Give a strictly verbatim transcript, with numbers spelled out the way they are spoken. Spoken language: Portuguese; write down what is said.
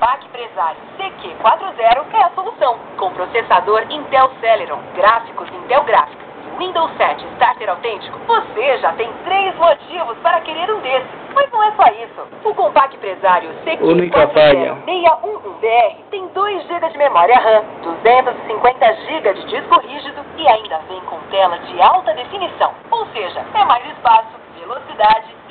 Compaq Presário C Q quarenta é a solução. Com processador Intel Celeron, gráficos Intel Graphics e Windows sete Starter autêntico, você já tem três motivos para querer um desses. Mas não é só isso. O Compaq Presário C Q Única quatro zero falha. seis um um B R tem dois gigas de memória RAM, duzentos e cinquenta gigas de disco rígido e ainda vem com tela de alta definição. Ou seja, é mais espaço, velocidade